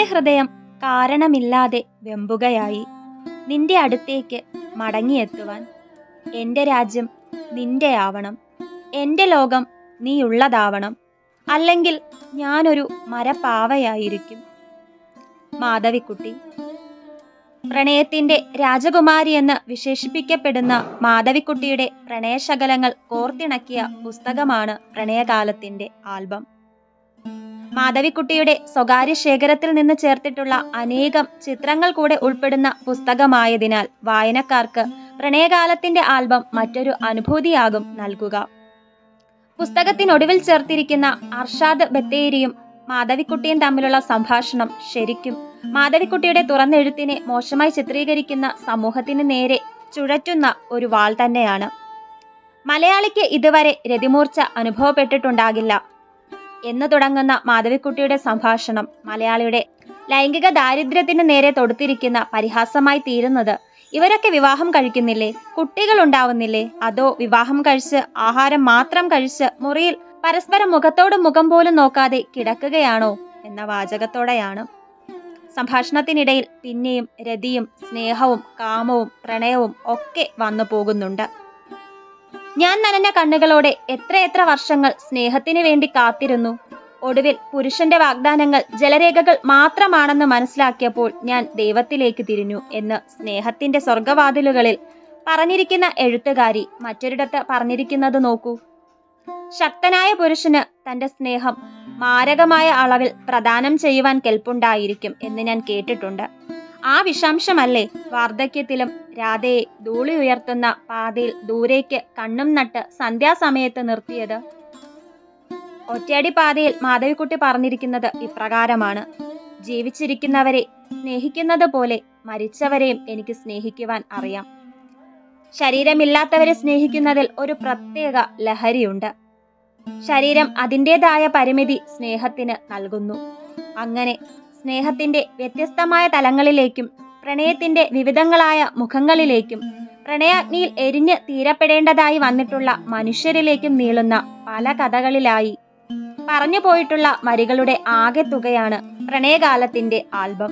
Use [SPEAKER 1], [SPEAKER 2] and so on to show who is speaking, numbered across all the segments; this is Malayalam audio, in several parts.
[SPEAKER 1] ഹൃദയം കാരണമില്ലാതെ വെമ്പുകയായി നിന്റെ അടുത്തേക്ക് മടങ്ങിയെത്തുവാൻ. എൻ്റെ രാജ്യം നിന്റെയാവണം, എൻ്റെ ലോകം നീയുള്ളതാവണം, അല്ലെങ്കിൽ ഞാനൊരു മരപ്പാവയായിരിക്കും. മാധവിക്കുട്ടി. പ്രണയത്തിന്റെ രാജകുമാരി എന്ന് വിശേഷിപ്പിക്കപ്പെടുന്ന മാധവിക്കുട്ടിയുടെ പ്രണയശകലങ്ങൾ കോർത്തിണക്കിയ പുസ്തകമാണ് പ്രണയകാലത്തിന്റെ ആൽബം. മാധവിക്കുട്ടിയുടെ സ്വകാര്യ ശേഖരത്തിൽ നിന്ന് ചേർത്തിട്ടുള്ള അനേകം ചിത്രങ്ങൾ കൂടെ ഉൾപ്പെടുന്ന പുസ്തകമായതിനാൽ വായനക്കാർക്ക് പ്രണയകാലത്തിന്റെ ആൽബം മറ്റൊരു അനുഭൂതിയാകും നൽകുക. പുസ്തകത്തിനൊടുവിൽ ചേർത്തിരിക്കുന്ന അർഷാദ് ബത്തേരിയും മാധവിക്കുട്ടിയും തമ്മിലുള്ള സംഭാഷണം ശരിക്കും മാധവിക്കുട്ടിയുടെ തുറന്നെഴുത്തിനെ മോശമായി ചിത്രീകരിക്കുന്ന സമൂഹത്തിന് നേരെ ചുഴറ്റുന്ന ഒരു വാൾ തന്നെയാണ്. മലയാളിക്ക് ഇതുവരെ രതിമൂർച്ച അനുഭവപ്പെട്ടിട്ടുണ്ടാകില്ല എന്ന് തുടങ്ങുന്ന മാധവിക്കുട്ടിയുടെ സംഭാഷണം മലയാളിയുടെ ലൈംഗിക ദാരിദ്ര്യത്തിന് നേരെ തൊടുത്തിരിക്കുന്ന പരിഹാസമായി തീരുന്നത് ഇവരൊക്കെ വിവാഹം കഴിക്കുന്നില്ലേ, കുട്ടികൾ ഉണ്ടാവുന്നില്ലേ, അതോ വിവാഹം കഴിച്ച് ആഹാരം മാത്രം കഴിച്ച് മുറിയിൽ പരസ്പരം മുഖത്തോട് മുഖം പോലും നോക്കാതെ കിടക്കുകയാണോ എന്ന വാചകത്തോടെയാണ്. സംഭാഷണത്തിനിടയിൽ പിന്നെയും രതിയും സ്നേഹവും കാമവും പ്രണയവും ഒക്കെ വന്നു പോകുന്നുണ്ട്. ഞാൻ നനഞ്ഞ കണ്ണുകളോടെ എത്രയെത്ര വർഷങ്ങൾ സ്നേഹത്തിനു വേണ്ടി കാത്തിരുന്നു. ഒടുവിൽ പുരുഷന്റെ വാഗ്ദാനങ്ങൾ ജലരേഖകൾ മാത്രമാണെന്ന് മനസ്സിലാക്കിയപ്പോൾ ഞാൻ ദൈവത്തിലേക്ക് തിരിഞ്ഞു എന്ന് സ്നേഹത്തിന്റെ സ്വർഗവാതിലുകളിൽ പറഞ്ഞിരിക്കുന്ന എഴുത്തുകാരി മറ്റൊരിടത്ത് പറഞ്ഞിരിക്കുന്നത് നോക്കൂ. ശക്തനായ പുരുഷന് തന്റെ സ്നേഹം മാരകമായ അളവിൽ പ്രദാനം ചെയ്യുവാൻ കെൽപ്പുണ്ടായിരിക്കും എന്ന് ഞാൻ കേട്ടിട്ടുണ്ട്. ആ വിഷാംശമല്ലേ വാർദ്ധക്യത്തിലും രാധയെ ധൂളി ഉയർത്തുന്ന പാതയിൽ ദൂരേക്ക് കണ്ണും നട്ട് സന്ധ്യാസമയത്ത് നിർത്തിയത്. ഒറ്റയടി പാതയിൽ മാധവിക്കുട്ടി പറഞ്ഞിരിക്കുന്നത് ഇപ്രകാരമാണ്: ജീവിച്ചിരിക്കുന്നവരെ സ്നേഹിക്കുന്നത് പോലെ മരിച്ചവരെയും എനിക്ക് സ്നേഹിക്കുവാൻ അറിയാം. ശരീരമില്ലാത്തവരെ സ്നേഹിക്കുന്നതിൽ ഒരു പ്രത്യേക ലഹരിയുണ്ട്. ശരീരം അതിൻ്റെതായ പരിമിതി സ്നേഹത്തിന് നൽകുന്നു. അങ്ങനെ സ്നേഹത്തിന്റെ വ്യത്യസ്തമായ തലങ്ങളിലേക്കും പ്രണയത്തിന്റെ വിവിധങ്ങളായ മുഖങ്ങളിലേക്കും പ്രണയാഗ്നിയിൽ എരിഞ്ഞ് തീരപ്പെടേണ്ടതായി വന്നിട്ടുള്ള മനുഷ്യരിലേക്കും നീളുന്ന പല കഥകളിലായി പറഞ്ഞു പോയിട്ടുള്ള വരികളുടെ ആകെ തുകയാണ് പ്രണയകാലത്തിന്റെ ആൽബം.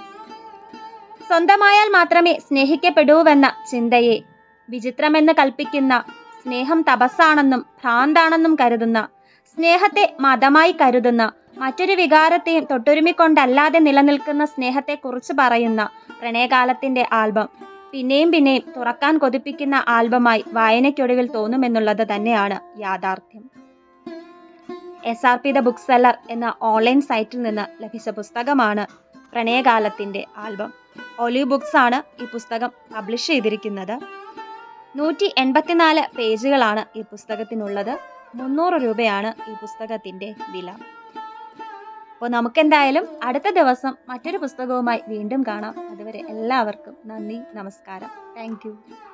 [SPEAKER 1] സ്വന്തമായാൽ മാത്രമേ സ്നേഹിക്കപ്പെടൂവെന്ന ചിന്തയെ വിചിത്രമെന്ന് കൽപ്പിക്കുന്ന, സ്നേഹം തപസ്സാണെന്നും ഭ്രാന്താണെന്നും കരുതുന്ന, സ്നേഹത്തെ മതമായി കരുതുന്ന, മറ്റൊരു വികാരത്തെയും തൊട്ടുരുമിക്കൊണ്ടല്ലാതെ നിലനിൽക്കുന്ന സ്നേഹത്തെക്കുറിച്ച് പറയുന്ന പ്രണയകാലത്തിന്റെ ആൽബം പിന്നെയും പിന്നെയും തുറക്കാൻ കൊതിപ്പിക്കുന്ന ആൽബമായി വായനയ്ക്കൊടുവിൽ തോന്നുമെന്നുള്ളത് തന്നെയാണ് യാഥാർത്ഥ്യം. SRP ദ ബുക്ക് സെല്ലർ എന്ന ഓൺലൈൻ സൈറ്റിൽ നിന്ന് ലഭിച്ച പുസ്തകമാണ് പ്രണയകാലത്തിന്റെ ആൽബം. ഒലിവ് ബുക്സ് ആണ് ഈ പുസ്തകം പബ്ലിഷ് ചെയ്തിരിക്കുന്നത്. 184 പേജുകളാണ് ഈ പുസ്തകത്തിനുള്ളത്. 300 രൂപയാണ് ഈ പുസ്തകത്തിന്റെ വില. അപ്പോൾ നമുക്കെന്തായാലും അടുത്ത ദിവസം മറ്റൊരു പുസ്തകവുമായി വീണ്ടും കാണാം. അതുവരെ എല്ലാവർക്കും നന്ദി, നമസ്കാരം. Thank U.